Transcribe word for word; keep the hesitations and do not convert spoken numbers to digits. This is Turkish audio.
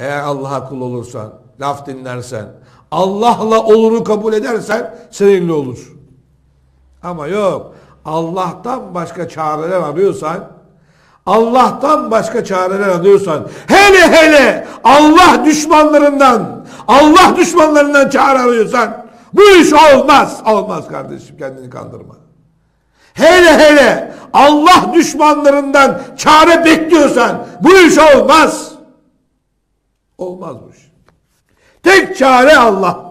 Eğer Allah'a kul olursan, laf dinlersen, Allah'la oluru kabul edersen seninle olur. Ama yok, Allah'tan başka çareler arıyorsan, Allah'tan başka çareler arıyorsan, hele hele Allah düşmanlarından, Allah düşmanlarından çare arıyorsan, bu iş olmaz. Olmaz kardeşim, kendini kandırma. Hele hele Allah düşmanlarından çare bekliyorsan, bu iş olmaz. Olmazmış. Tek çare Allah.